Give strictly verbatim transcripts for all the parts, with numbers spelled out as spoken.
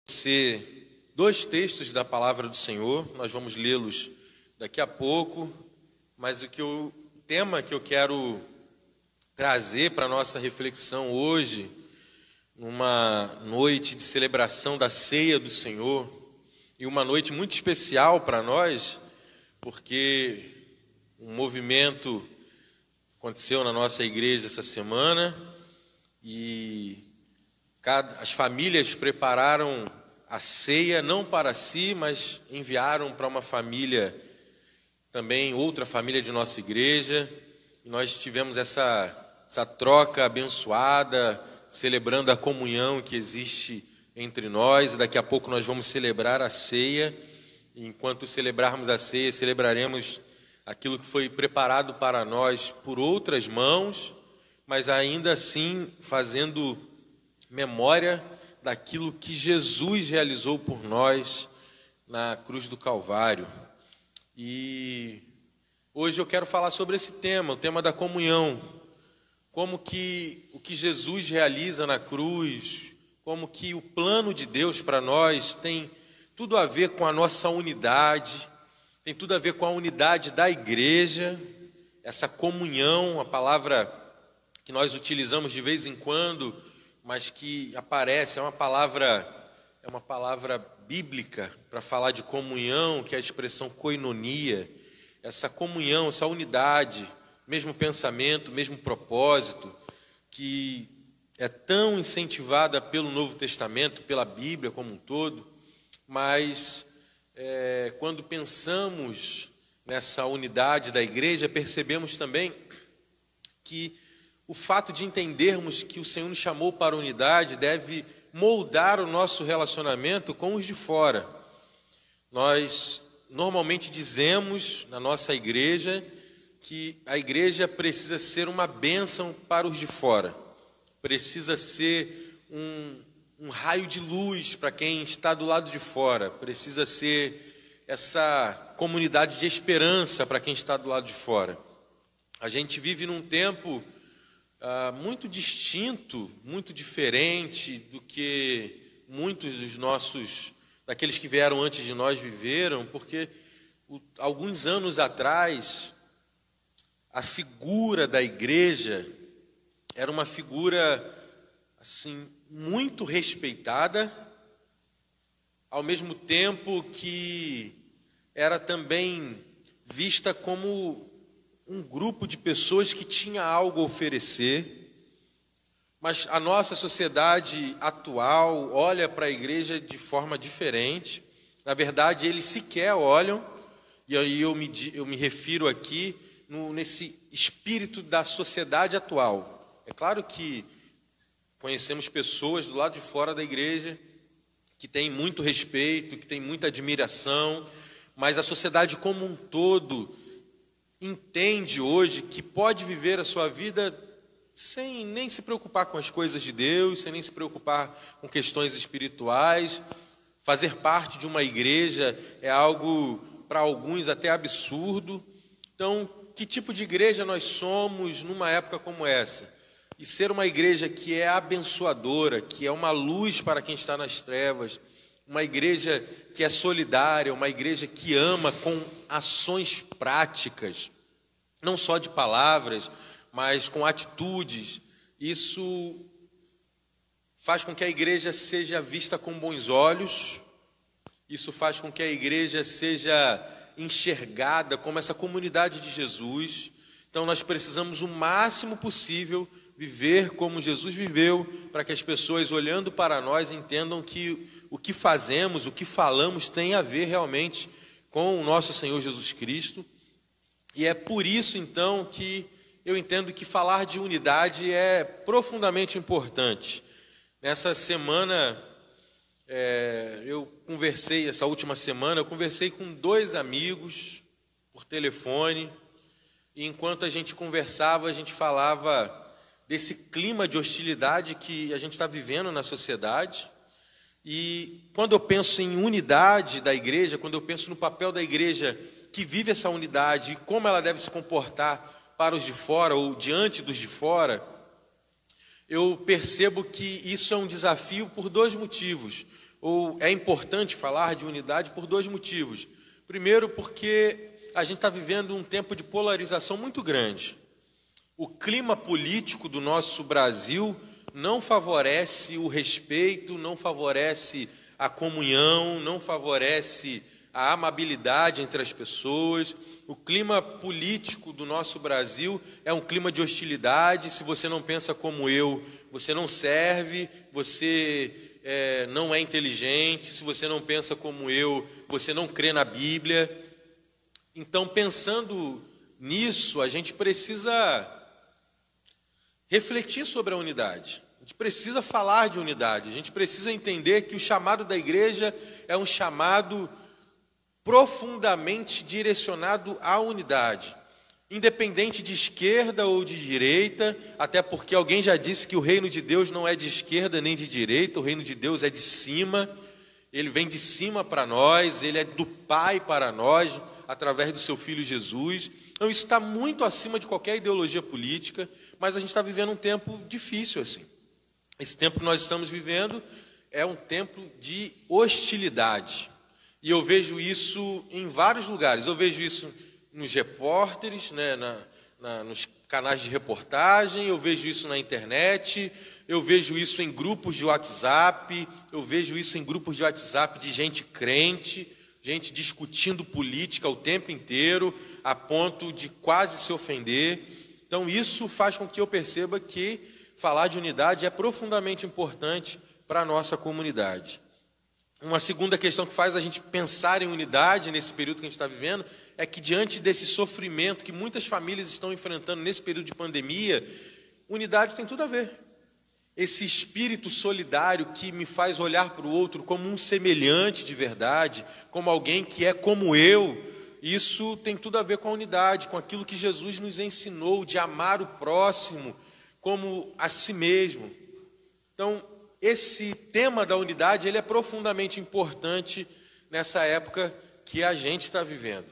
Ser dois textos da palavra do Senhor, nós vamos lê-los daqui a pouco, mas o, que eu, o tema que eu quero trazer para a nossa reflexão hoje, numa noite de celebração da ceia do Senhor, e uma noite muito especial para nós, porque um movimento aconteceu na nossa igreja essa semana, e cada, as famílias prepararam a ceia, não para si, mas enviaram para uma família, também outra família de nossa igreja, e nós tivemos essa, essa troca abençoada, celebrando a comunhão que existe entre nós, e daqui a pouco nós vamos celebrar a ceia, e enquanto celebrarmos a ceia, celebraremos aquilo que foi preparado para nós por outras mãos, mas ainda assim fazendo memória daquilo que Jesus realizou por nós na cruz do Calvário. E hoje eu quero falar sobre esse tema, o tema da comunhão. Como que o que Jesus realiza na cruz, como que o plano de Deus para nós tem tudo a ver com a nossa unidade, tem tudo a ver com a unidade da igreja, essa comunhão, a palavra que nós utilizamos de vez em quando, mas que aparece, é uma palavra, é uma palavra bíblica para falar de comunhão, que é a expressão koinonia, essa comunhão, essa unidade, mesmo pensamento, mesmo propósito, que é tão incentivada pelo Novo Testamento, pela Bíblia como um todo, mas é, quando pensamos nessa unidade da igreja, percebemos também que o fato de entendermos que o Senhor nos chamou para a unidade deve moldar o nosso relacionamento com os de fora. Nós normalmente dizemos na nossa igreja que a igreja precisa ser uma bênção para os de fora, precisa ser um, um raio de luz para quem está do lado de fora, precisa ser essa comunidade de esperança para quem está do lado de fora. A gente vive num tempo Uh, muito distinto, muito diferente do que muitos dos nossos, daqueles que vieram antes de nós viveram, porque o, alguns anos atrás, a figura da igreja era uma figura assim, muito respeitada, ao mesmo tempo que era também vista como um grupo de pessoas que tinha algo a oferecer, mas a nossa sociedade atual olha para a igreja de forma diferente. Na verdade, eles sequer olham, e aí eu me, eu me refiro aqui no, nesse espírito da sociedade atual. É claro que conhecemos pessoas do lado de fora da igreja que têm muito respeito, que têm muita admiração, mas a sociedade como um todo entende hoje que pode viver a sua vida sem nem se preocupar com as coisas de Deus, sem nem se preocupar com questões espirituais. Fazer parte de uma igreja é algo, para alguns, até absurdo. Então, que tipo de igreja nós somos numa época como essa? E ser uma igreja que é abençoadora, que é uma luz para quem está nas trevas, uma igreja que é solidária, uma igreja que ama com ações práticas, não só de palavras, mas com atitudes. Isso faz com que a igreja seja vista com bons olhos, isso faz com que a igreja seja enxergada como essa comunidade de Jesus. Então nós precisamos o máximo possível viver como Jesus viveu, para que as pessoas olhando para nós entendam que o que fazemos, o que falamos tem a ver realmente com o nosso Senhor Jesus Cristo. E é por isso então que eu entendo que falar de unidade é profundamente importante. Nessa semana, é, eu conversei, essa última semana, eu conversei com dois amigos por telefone, e enquanto a gente conversava, a gente falava desse clima de hostilidade que a gente está vivendo na sociedade. E quando eu penso em unidade da igreja, quando eu penso no papel da igreja que vive essa unidade e como ela deve se comportar para os de fora ou diante dos de fora, eu percebo que isso é um desafio por dois motivos. ou é importante falar de unidade por dois motivos. Primeiro, porque a gente está vivendo um tempo de polarização muito grande. O clima político do nosso Brasil não favorece o respeito, não favorece a comunhão, não favorece a amabilidade entre as pessoas. O clima político do nosso Brasil é um clima de hostilidade. Se você não pensa como eu, você não serve, você é, não é inteligente. Se você não pensa como eu, você não crê na Bíblia. Então, pensando nisso, a gente precisa refletir sobre a unidade. A gente precisa falar de unidade. A gente precisa entender que o chamado da igreja é um chamado profundamente direcionado à unidade, independente de esquerda ou de direita, até porque alguém já disse que o reino de Deus não é de esquerda nem de direita, o reino de Deus é de cima, ele vem de cima para nós, ele é do Pai para nós, através do seu Filho Jesus. Então isso está muito acima de qualquer ideologia política, mas a gente está vivendo um tempo difícil assim. Esse tempo que nós estamos vivendo é um tempo de hostilidade. E eu vejo isso em vários lugares. Eu vejo isso nos repórteres, né, na, na, nos canais de reportagem, eu vejo isso na internet, eu vejo isso em grupos de WhatsApp, eu vejo isso em grupos de WhatsApp de gente crente, gente discutindo política o tempo inteiro, a ponto de quase se ofender. Então, isso faz com que eu perceba que falar de unidade é profundamente importante para a nossa comunidade. Uma segunda questão que faz a gente pensar em unidade nesse período que a gente está vivendo é que, diante desse sofrimento que muitas famílias estão enfrentando nesse período de pandemia, unidade tem tudo a ver. Esse espírito solidário que me faz olhar para o outro como um semelhante de verdade, como alguém que é como eu, isso tem tudo a ver com a unidade, com aquilo que Jesus nos ensinou de amar o próximo como a si mesmo. Então, esse tema da unidade ele é profundamente importante nessa época que a gente está vivendo.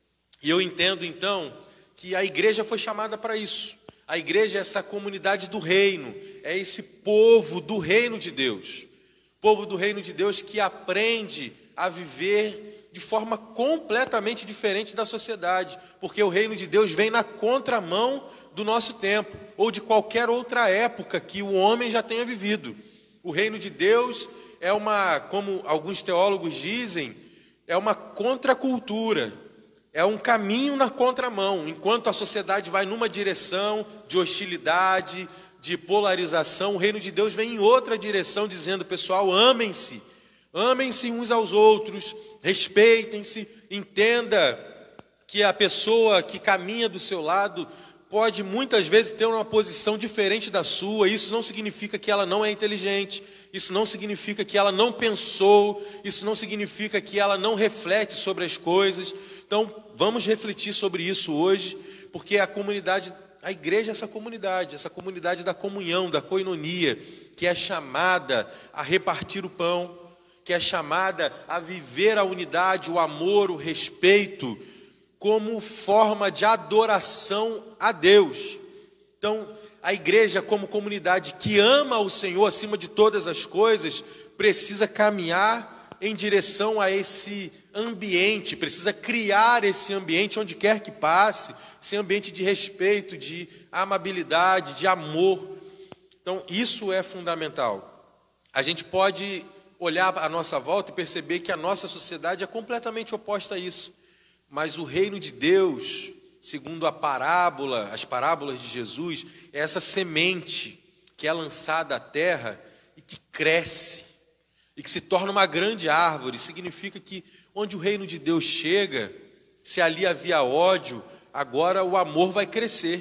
E eu entendo, então, que a igreja foi chamada para isso. A igreja é essa comunidade do reino, é esse povo do reino de Deus. Povo do reino de Deus que aprende a viver de forma completamente diferente da sociedade, porque o reino de Deus vem na contramão do nosso tempo, ou de qualquer outra época que o homem já tenha vivido. O reino de Deus é uma, como alguns teólogos dizem, é uma contracultura, é um caminho na contramão. Enquanto a sociedade vai numa direção de hostilidade, de polarização, o reino de Deus vem em outra direção, dizendo, pessoal, amem-se, amem-se uns aos outros, respeitem-se, entenda que a pessoa que caminha do seu lado pode muitas vezes ter uma posição diferente da sua. Isso não significa que ela não é inteligente, isso não significa que ela não pensou, isso não significa que ela não reflete sobre as coisas. Então, vamos refletir sobre isso hoje, porque a comunidade, a igreja é essa comunidade, essa comunidade da comunhão, da koinonia, que é chamada a repartir o pão, que é chamada a viver a unidade, o amor, o respeito, como forma de adoração a Deus. Então, a igreja, como comunidade que ama o Senhor acima de todas as coisas, precisa caminhar em direção a esse ambiente, precisa criar esse ambiente onde quer que passe, esse ambiente de respeito, de amabilidade, de amor. Então, isso é fundamental. A gente pode olhar à nossa volta e perceber que a nossa sociedade é completamente oposta a isso. Mas o reino de Deus, segundo a parábola, as parábolas de Jesus, é essa semente que é lançada à terra e que cresce, e que se torna uma grande árvore. Significa que onde o reino de Deus chega, se ali havia ódio, agora o amor vai crescer.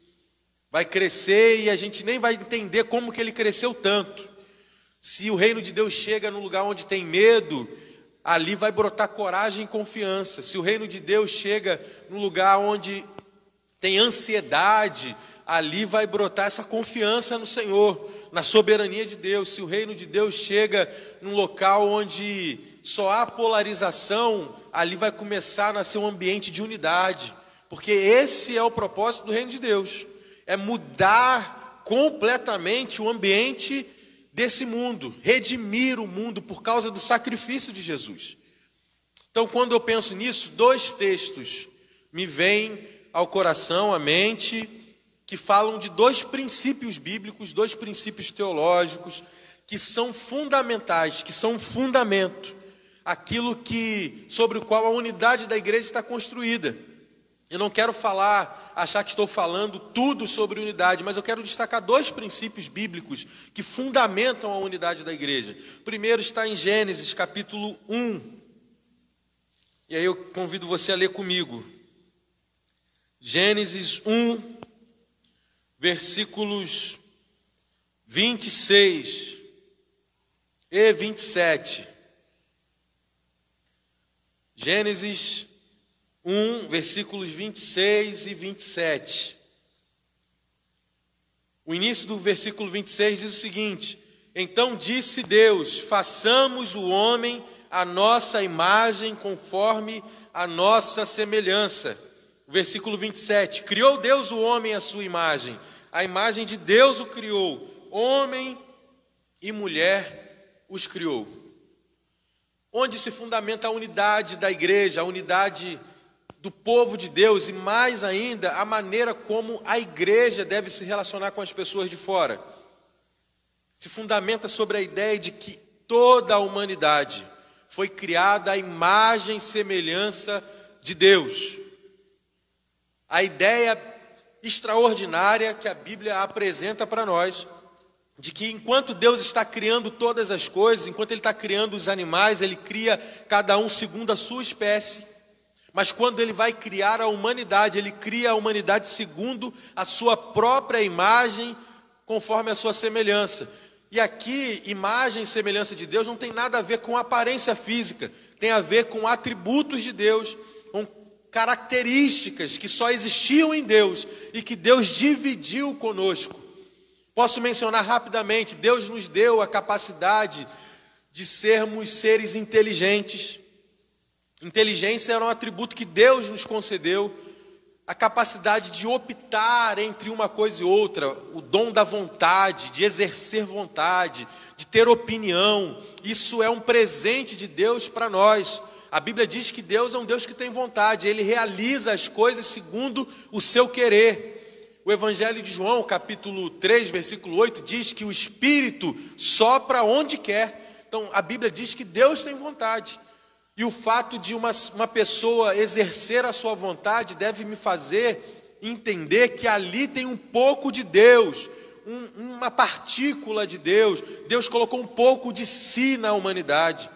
Vai crescer e a gente nem vai entender como que ele cresceu tanto. Se o reino de Deus chega no lugar onde tem medo, ali vai brotar coragem e confiança. Se o reino de Deus chega no lugar onde tem ansiedade, ali vai brotar essa confiança no Senhor, na soberania de Deus. Se o reino de Deus chega num local onde só há polarização, ali vai começar a nascer um ambiente de unidade, porque esse é o propósito do reino de Deus, é mudar completamente o ambiente desse mundo, redimir o mundo por causa do sacrifício de Jesus. Então, quando eu penso nisso, dois textos me vêm ao coração, à mente, que falam de dois princípios bíblicos, dois princípios teológicos, que são fundamentais, que são um fundamento, aquilo que, sobre o qual a unidade da igreja está construída. Eu não quero falar, achar que estou falando tudo sobre unidade, mas eu quero destacar dois princípios bíblicos que fundamentam a unidade da igreja. O primeiro está em Gênesis, capítulo um. E aí eu convido você a ler comigo. Gênesis um, versículos vinte e seis e vinte e sete. Gênesis um, versículos vinte e seis e vinte e sete. O início do versículo vinte e seis diz o seguinte: então disse Deus, façamos o homem a nossa imagem, conforme a nossa semelhança. O versículo vinte e sete, criou Deus o homem à sua imagem, a imagem de Deus o criou, homem e mulher os criou. Onde se fundamenta a unidade da igreja, a unidade do povo de Deus e, mais ainda, a maneira como a igreja deve se relacionar com as pessoas de fora. Se fundamenta sobre a ideia de que toda a humanidade foi criada à imagem e semelhança de Deus. A ideia extraordinária que a Bíblia apresenta para nós, de que enquanto Deus está criando todas as coisas, enquanto Ele está criando os animais, Ele cria cada um segundo a sua espécie, mas quando Ele vai criar a humanidade, Ele cria a humanidade segundo a sua própria imagem, conforme a sua semelhança. E aqui, imagem e semelhança de Deus não tem nada a ver com aparência física, tem a ver com atributos de Deus, com características que só existiam em Deus e que Deus dividiu conosco. Posso mencionar rapidamente, Deus nos deu a capacidade de sermos seres inteligentes. Inteligência era um atributo que Deus nos concedeu, a capacidade de optar entre uma coisa e outra, o dom da vontade, de exercer vontade, de ter opinião. Isso é um presente de Deus para nós. A Bíblia diz que Deus é um Deus que tem vontade, Ele realiza as coisas segundo o seu querer. O Evangelho de João, capítulo três, versículo oito, diz que o Espírito sopra onde quer. Então, a Bíblia diz que Deus tem vontade. E o fato de uma, uma pessoa exercer a sua vontade deve me fazer entender que ali tem um pouco de Deus, um, uma partícula de Deus. Deus colocou um pouco de si na humanidade.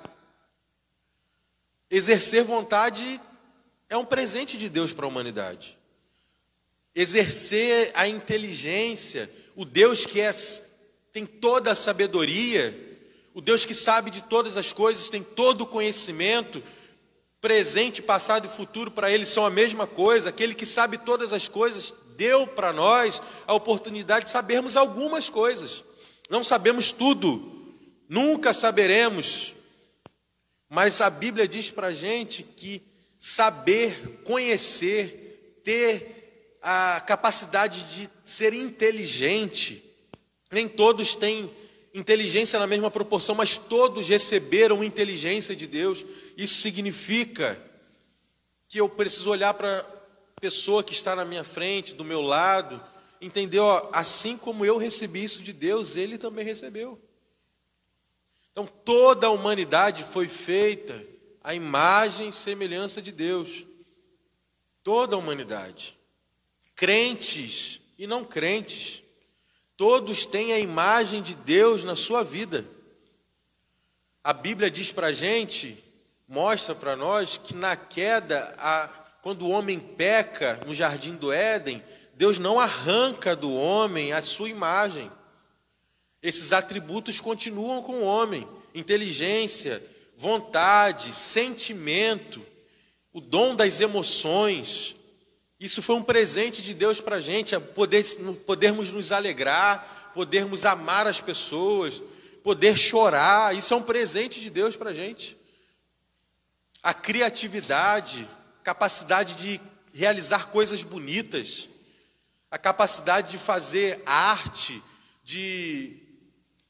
Exercer vontade é um presente de Deus para a humanidade. Exercer a inteligência, o Deus que é, tem toda a sabedoria, o Deus que sabe de todas as coisas, tem todo o conhecimento, presente, passado e futuro para Ele são a mesma coisa. Aquele que sabe todas as coisas deu para nós a oportunidade de sabermos algumas coisas. Não sabemos tudo, nunca saberemos, mas a Bíblia diz para a gente que saber, conhecer, ter a capacidade de ser inteligente, nem todos têm inteligência na mesma proporção, mas todos receberam inteligência de Deus. Isso significa que eu preciso olhar para a pessoa que está na minha frente, do meu lado, entender, ó, assim como eu recebi isso de Deus, ele também recebeu. Então toda a humanidade foi feita à imagem e semelhança de Deus. Toda a humanidade. Crentes e não crentes. Todos têm a imagem de Deus na sua vida. A Bíblia diz para a gente, mostra para nós, que na queda, a, quando o homem peca no jardim do Éden, Deus não arranca do homem a sua imagem. Esses atributos continuam com o homem: inteligência, vontade, sentimento, o dom das emoções. Isso foi um presente de Deus para a gente, poder, podermos nos alegrar, podermos amar as pessoas, poder chorar. Isso é um presente de Deus para a gente. A criatividade, capacidade de realizar coisas bonitas, a capacidade de fazer arte, de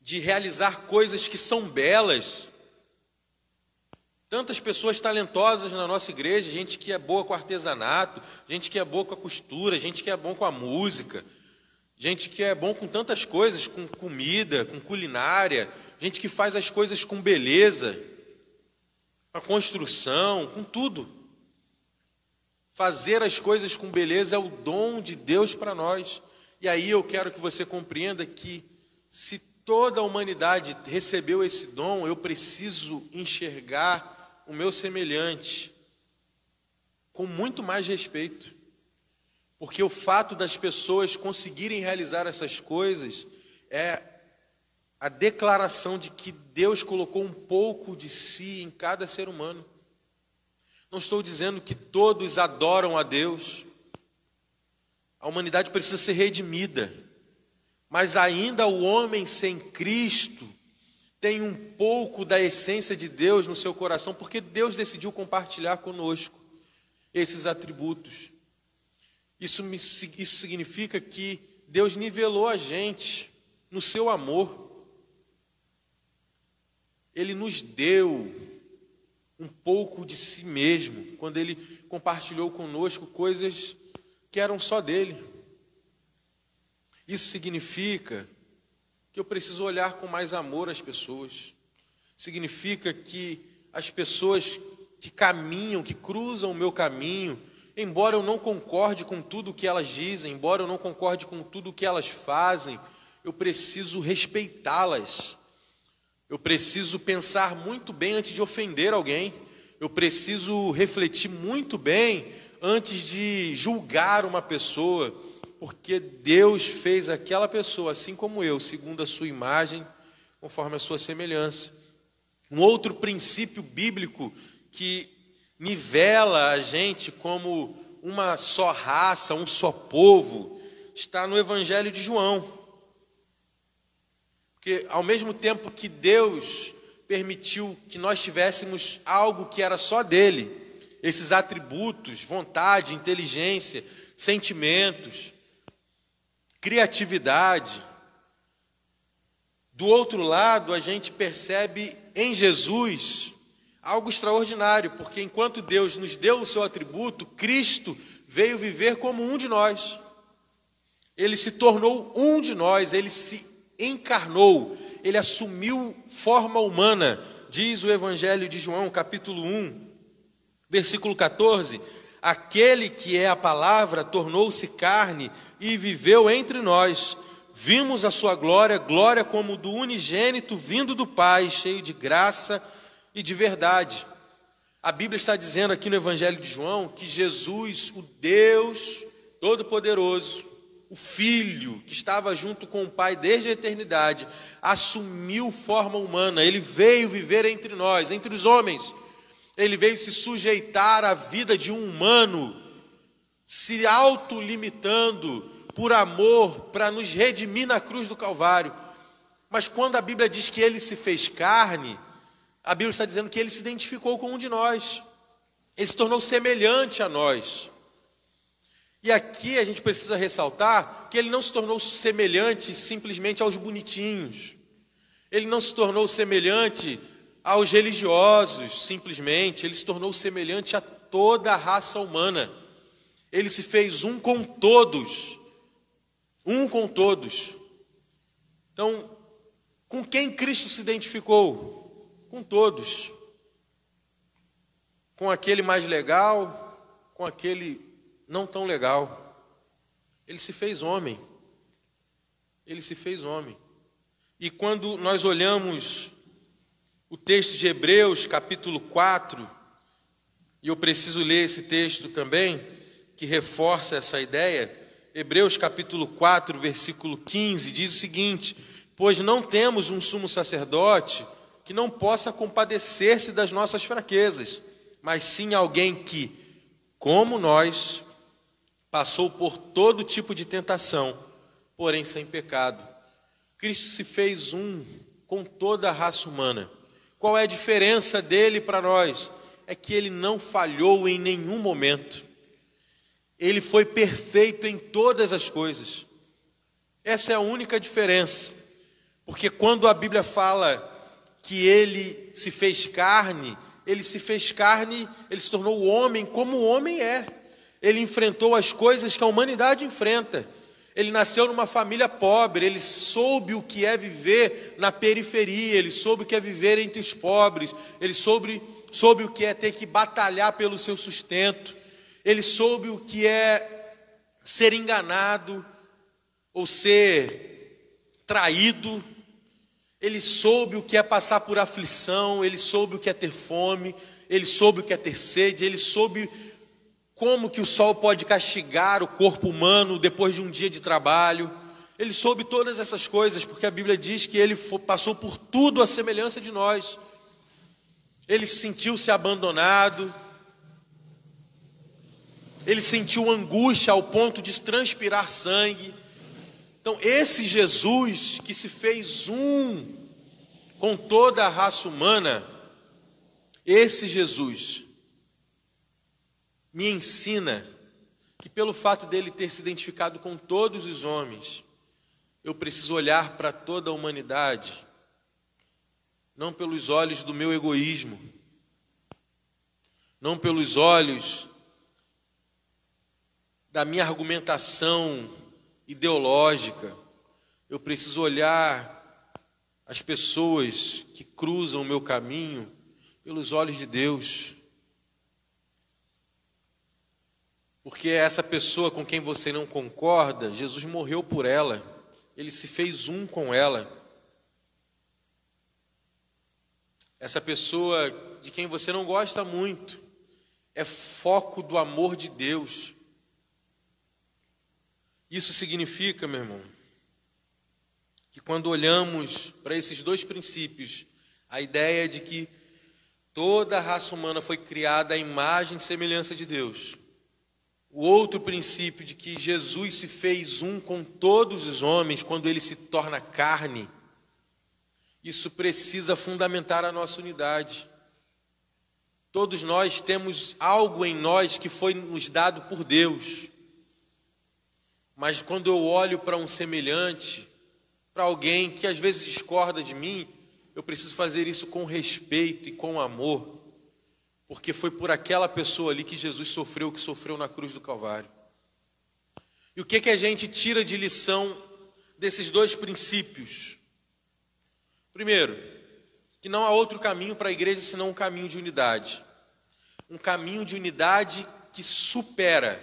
de realizar coisas que são belas. Tantas pessoas talentosas na nossa igreja, gente que é boa com artesanato, gente que é boa com a costura, gente que é bom com a música, gente que é bom com tantas coisas, com comida, com culinária, gente que faz as coisas com beleza, com a construção, com tudo. Fazer as coisas com beleza é o dom de Deus para nós. E aí eu quero que você compreenda que se toda a humanidade recebeu esse dom, eu preciso enxergar o meu semelhante com muito mais respeito. Porque o fato das pessoas conseguirem realizar essas coisas é a declaração de que Deus colocou um pouco de si em cada ser humano. Não estou dizendo que todos adoram a Deus. A humanidade precisa ser redimida. Mas ainda o homem sem Cristo tem um pouco da essência de Deus no seu coração, porque Deus decidiu compartilhar conosco esses atributos. Isso, me, isso significa que Deus nivelou a gente no seu amor. Ele nos deu um pouco de si mesmo, quando Ele compartilhou conosco coisas que eram só dele. Isso significa que eu preciso olhar com mais amor as pessoas. Significa que as pessoas que caminham, que cruzam o meu caminho, embora eu não concorde com tudo o que elas dizem, embora eu não concorde com tudo o que elas fazem, eu preciso respeitá-las. Eu preciso pensar muito bem antes de ofender alguém. Eu preciso refletir muito bem antes de julgar uma pessoa, porque Deus fez aquela pessoa, assim como eu, segundo a sua imagem, conforme a sua semelhança. Um outro princípio bíblico que nivela a gente como uma só raça, um só povo, está no Evangelho de João. Porque ao mesmo tempo que Deus permitiu que nós tivéssemos algo que era só dele, esses atributos, vontade, inteligência, sentimentos, criatividade, do outro lado a gente percebe em Jesus algo extraordinário, porque enquanto Deus nos deu o seu atributo, Cristo veio viver como um de nós. Ele se tornou um de nós, ele se encarnou, ele assumiu forma humana, diz o Evangelho de João, capítulo um, versículo quatorze, aquele que é a palavra tornou-se carne e viveu entre nós. Vimos a sua glória, glória como do unigênito vindo do Pai, cheio de graça e de verdade. A Bíblia está dizendo aqui no Evangelho de João que Jesus, o Deus Todo-Poderoso, o Filho, que estava junto com o Pai desde a eternidade, assumiu forma humana. Ele veio viver entre nós, entre os homens. Ele veio se sujeitar à vida de um humano, se autolimitando por amor, para nos redimir na cruz do Calvário. Mas quando a Bíblia diz que ele se fez carne, a Bíblia está dizendo que ele se identificou com um de nós. Ele se tornou semelhante a nós. E aqui a gente precisa ressaltar que ele não se tornou semelhante simplesmente aos bonitinhos. Ele não se tornou semelhante aos religiosos, simplesmente. Ele se tornou semelhante a toda a raça humana. Ele se fez um com todos. Um com todos. Então, com quem Cristo se identificou? Com todos. Com aquele mais legal, com aquele não tão legal. Ele se fez homem. Ele se fez homem. E quando nós olhamos o texto de Hebreus, capítulo quatro, e eu preciso ler esse texto também, que reforça essa ideia. Hebreus, capítulo quatro, versículo quinze, diz o seguinte: pois não temos um sumo sacerdote que não possa compadecer-se das nossas fraquezas, mas sim alguém que, como nós, passou por todo tipo de tentação, porém sem pecado. Cristo se fez um com toda a raça humana. Qual é a diferença dele para nós? É que ele não falhou em nenhum momento. Ele foi perfeito em todas as coisas. Essa é a única diferença. Porque quando a Bíblia fala que ele se fez carne, ele se fez carne, ele se tornou o homem como o homem é. Ele enfrentou as coisas que a humanidade enfrenta. Ele nasceu numa família pobre, ele soube o que é viver na periferia, ele soube o que é viver entre os pobres, ele soube, soube o que é ter que batalhar pelo seu sustento, ele soube o que é ser enganado ou ser traído, ele soube o que é passar por aflição, ele soube o que é ter fome, ele soube o que é ter sede, ele soube como que o sol pode castigar o corpo humano depois de um dia de trabalho. Ele soube todas essas coisas, porque a Bíblia diz que ele passou por tudo à semelhança de nós. Ele sentiu-se abandonado, ele sentiu angústia ao ponto de transpirar sangue. Então, esse Jesus que se fez um com toda a raça humana, esse Jesus me ensina que pelo fato dele ter se identificado com todos os homens, eu preciso olhar para toda a humanidade, não pelos olhos do meu egoísmo, não pelos olhos da minha argumentação ideológica. Eu preciso olhar as pessoas que cruzam o meu caminho pelos olhos de Deus. Porque essa pessoa com quem você não concorda, Jesus morreu por ela, ele se fez um com ela. Essa pessoa de quem você não gosta muito, é foco do amor de Deus. Isso significa, meu irmão, que quando olhamos para esses dois princípios, a ideia de que toda a raça humana foi criada à imagem e semelhança de Deus, o outro princípio de que Jesus se fez um com todos os homens quando ele se torna carne, isso precisa fundamentar a nossa unidade. Todos nós temos algo em nós que foi nos dado por Deus. Mas quando eu olho para um semelhante, para alguém que às vezes discorda de mim, eu preciso fazer isso com respeito e com amor. Porque foi por aquela pessoa ali que Jesus sofreu o que sofreu na cruz do Calvário. E o que, que a gente tira de lição desses dois princípios? Primeiro, que não há outro caminho para a igreja senão um caminho de unidade. Um caminho de unidade que supera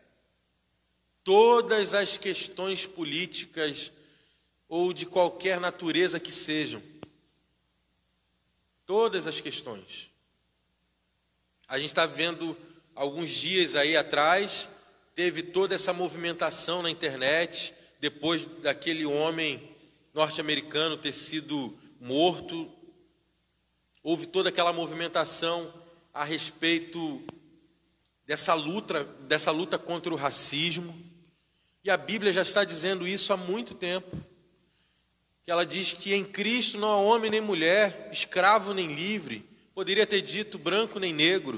todas as questões políticas ou de qualquer natureza que sejam. Todas as questões. A gente está vendo alguns dias aí atrás, teve toda essa movimentação na internet, depois daquele homem norte-americano ter sido morto, houve toda aquela movimentação a respeito dessa luta, dessa luta contra o racismo, e a Bíblia já está dizendo isso há muito tempo, que ela diz que em Cristo não há homem nem mulher, escravo nem livre, poderia ter dito branco nem negro.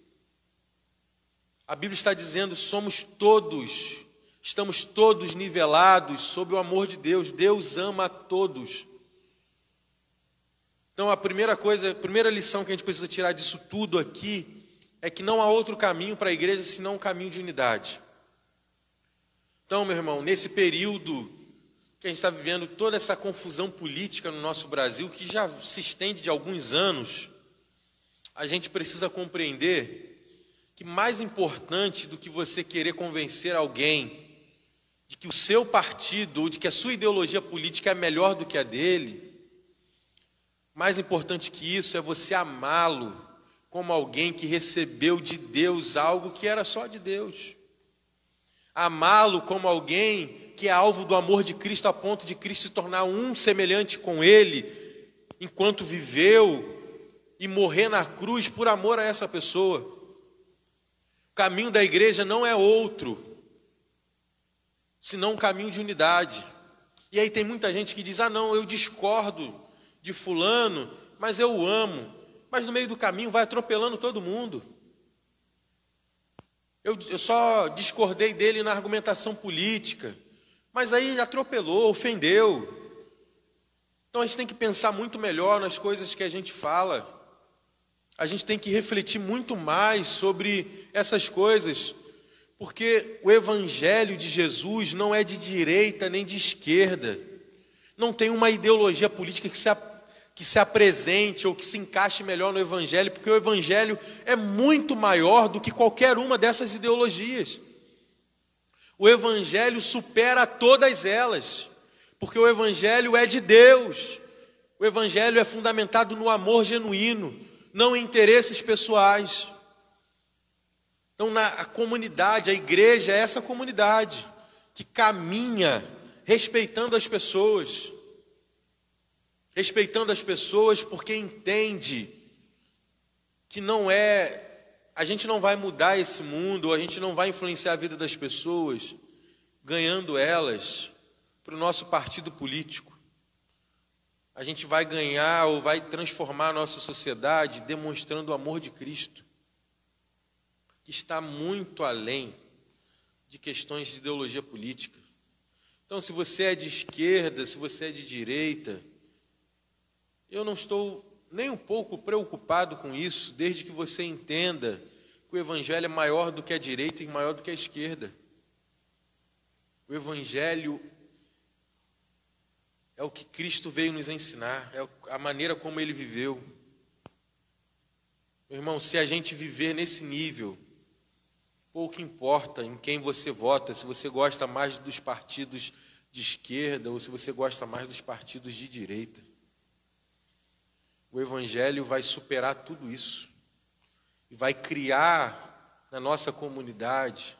A Bíblia está dizendo, somos todos, estamos todos nivelados sob o amor de Deus. Deus ama a todos. Então a primeira coisa, a primeira lição que a gente precisa tirar disso tudo aqui, é que não há outro caminho para a igreja senão um caminho de unidade. Então, meu irmão, nesse período que a gente está vivendo toda essa confusão política no nosso Brasil, que já se estende de alguns anos, a gente precisa compreender que mais importante do que você querer convencer alguém de que o seu partido ou de que a sua ideologia política é melhor do que a dele, mais importante que isso é você amá-lo como alguém que recebeu de Deus algo que era só de Deus. Amá-lo como alguém que é alvo do amor de Cristo a ponto de Cristo se tornar um semelhante com ele, enquanto viveu e morrer na cruz por amor a essa pessoa. O caminho da igreja não é outro, senão um caminho de unidade. E aí tem muita gente que diz, ah não, eu discordo de fulano, mas eu o amo. Mas no meio do caminho vai atropelando todo mundo. Eu, eu só discordei dele na argumentação política, mas aí atropelou, ofendeu. Então a gente tem que pensar muito melhor nas coisas que a gente fala. A gente tem que refletir muito mais sobre essas coisas, porque o evangelho de Jesus não é de direita nem de esquerda. Não tem uma ideologia política que se, que se apresente ou que se encaixe melhor no evangelho, porque o evangelho é muito maior do que qualquer uma dessas ideologias. O evangelho supera todas elas, porque o evangelho é de Deus. O evangelho é fundamentado no amor genuíno, não em interesses pessoais. Então, na a comunidade, a igreja é essa comunidade que caminha respeitando as pessoas, respeitando as pessoas porque entende que não é, a gente não vai mudar esse mundo, a gente não vai influenciar a vida das pessoas, ganhando elas para o nosso partido político. A gente vai ganhar ou vai transformar a nossa sociedade demonstrando o amor de Cristo, que está muito além de questões de ideologia política. Então, se você é de esquerda, se você é de direita, eu não estou nem um pouco preocupado com isso, desde que você entenda que o evangelho é maior do que a direita e maior do que a esquerda. O evangelho é o que Cristo veio nos ensinar, é a maneira como ele viveu. Meu irmão, se a gente viver nesse nível, pouco importa em quem você vota, se você gosta mais dos partidos de esquerda ou se você gosta mais dos partidos de direita. O evangelho vai superar tudo isso e vai criar na nossa comunidade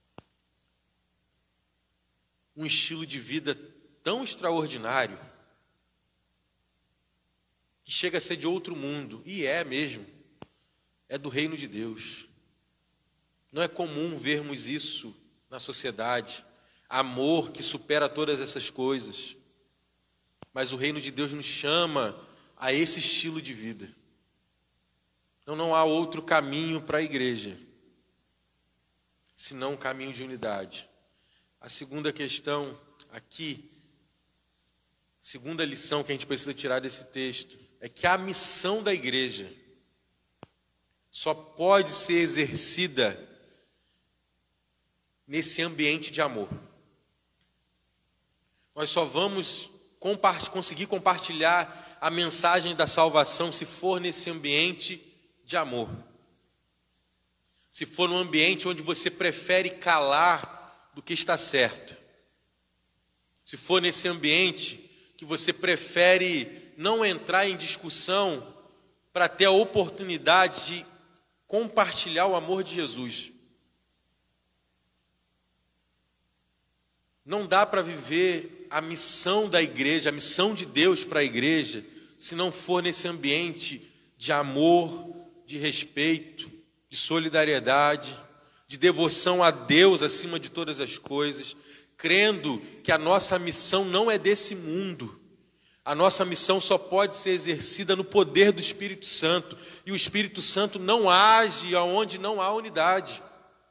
um estilo de vida tão extraordinário que chega a ser de outro mundo, e é mesmo, é do reino de Deus. Não é comum vermos isso na sociedade, amor que supera todas essas coisas, mas o reino de Deus nos chama a esse estilo de vida. Então não há outro caminho para a igreja, senão um caminho de unidade. A segunda questão aqui, segunda lição que a gente precisa tirar desse texto, é que a missão da igreja só pode ser exercida nesse ambiente de amor. Nós só vamos compa- conseguir compartilhar a mensagem da salvação se for nesse ambiente de amor. Se for num ambiente onde você prefere calar do que está certo. Se for nesse ambiente que você prefere não entrar em discussão para ter a oportunidade de compartilhar o amor de Jesus. Não dá para viver a missão da igreja, a missão de Deus para a igreja, se não for nesse ambiente de amor, de respeito, de solidariedade, de devoção a Deus acima de todas as coisas, crendo que a nossa missão não é desse mundo. A nossa missão só pode ser exercida no poder do Espírito Santo, e o Espírito Santo não age aonde não há unidade.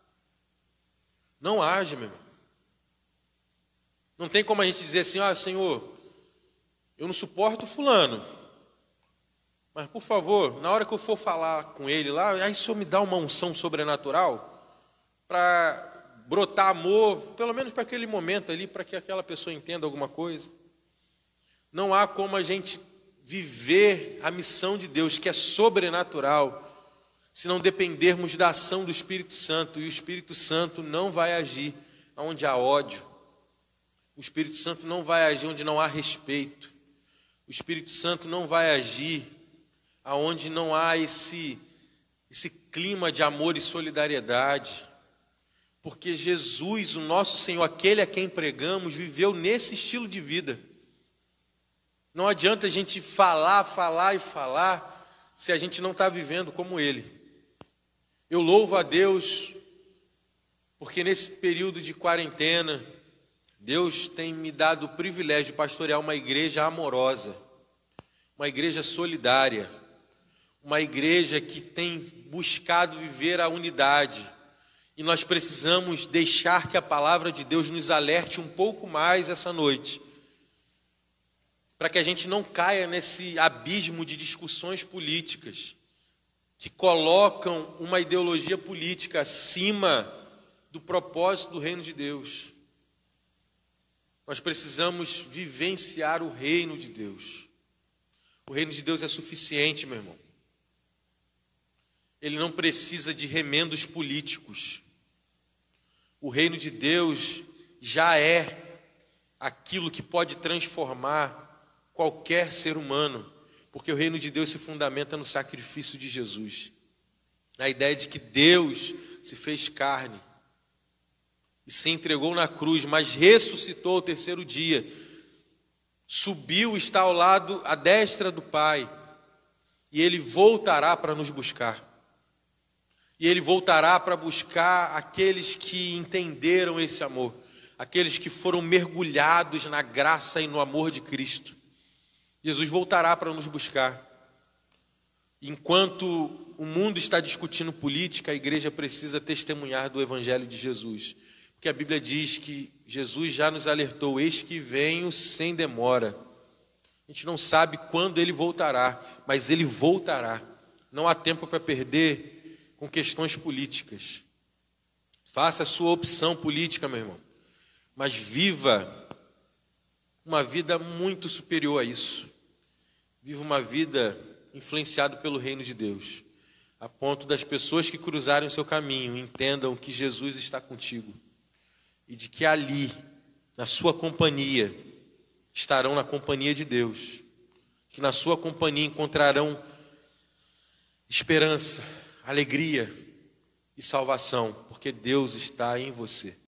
Não age, meu irmão. Não tem como a gente dizer assim: ah, Senhor, eu não suporto fulano, mas por favor, na hora que eu for falar com ele lá, aí o Senhor me dá uma unção sobrenatural para brotar amor, pelo menos para aquele momento ali, para que aquela pessoa entenda alguma coisa. Não há como a gente viver a missão de Deus, que é sobrenatural, se não dependermos da ação do Espírito Santo, e o Espírito Santo não vai agir onde há ódio. O Espírito Santo não vai agir onde não há respeito. O Espírito Santo não vai agir aonde não há esse, esse clima de amor e solidariedade. Porque Jesus, o nosso Senhor, aquele a quem pregamos, viveu nesse estilo de vida. Não adianta a gente falar, falar e falar, se a gente não está vivendo como Ele. Eu louvo a Deus, porque nesse período de quarentena, Deus tem me dado o privilégio de pastorear uma igreja amorosa, uma igreja solidária, uma igreja que tem buscado viver a unidade. E nós precisamos deixar que a palavra de Deus nos alerte um pouco mais essa noite, para que a gente não caia nesse abismo de discussões políticas que colocam uma ideologia política acima do propósito do reino de Deus. Nós precisamos vivenciar o reino de Deus. O reino de Deus é suficiente, meu irmão. Ele não precisa de remendos políticos. O reino de Deus já é aquilo que pode transformar qualquer ser humano, porque o reino de Deus se fundamenta no sacrifício de Jesus. Na ideia de que Deus se fez carne e se entregou na cruz, mas ressuscitou ao terceiro dia, subiu, está ao lado, à destra do Pai, e Ele voltará para nos buscar. E Ele voltará para buscar aqueles que entenderam esse amor, aqueles que foram mergulhados na graça e no amor de Cristo. Jesus voltará para nos buscar. Enquanto o mundo está discutindo política, a igreja precisa testemunhar do Evangelho de Jesus. Porque a Bíblia diz que Jesus já nos alertou: eis que venho sem demora. A gente não sabe quando Ele voltará, mas Ele voltará. Não há tempo para perder com questões políticas. Faça a sua opção política, meu irmão, mas viva uma vida muito superior a isso. Viva uma vida influenciada pelo reino de Deus, a ponto das pessoas que cruzarem o seu caminho entendam que Jesus está contigo e de que ali, na sua companhia, estarão na companhia de Deus, que na sua companhia encontrarão esperança, alegria e salvação, porque Deus está em você.